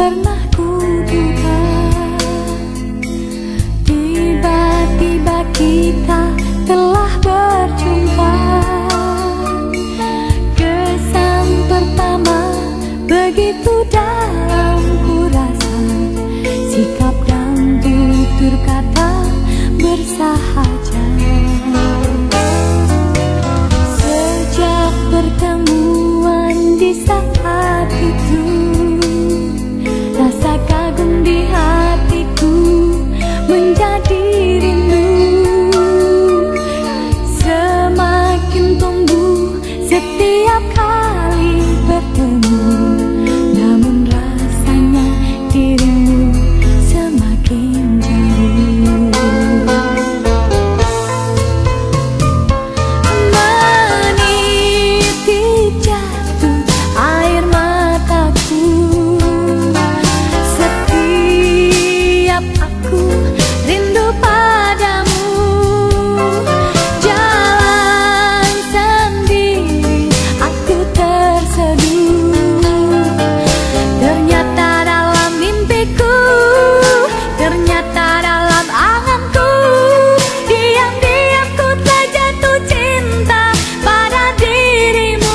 pernah kuduga, tiba-tiba kita telah berjumpa. Kesan pertama begitu dalam kurasa, sikap dan tutur kata bersahaja. Sejak pertemuan di saat itu, rasa kagum di hatiku menjadi rindu. Semakin tumbuh setiap kali bertemu, namun rasanya dirimu semakin jauh. Meniti jatuh air mataku setiap aku rindu padamu. Jalan sendiri aku terseduh, ternyata dalam mimpiku, ternyata dalam anganku, diam-diam ku telah jatuh cinta pada dirimu.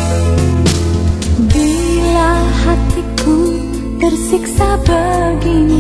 Bila hatiku tersiksa begini,